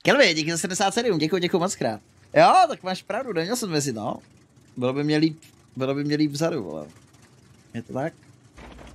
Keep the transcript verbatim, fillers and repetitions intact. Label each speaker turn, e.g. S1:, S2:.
S1: Kelvy, díky za sedmdesát sedm, děkuji, děkuji moc krát. Jo, tak máš pravdu, neměl jsem mezi, no. Bylo by mě líp, bylo by mě líp vzadu, vole. Je to tak?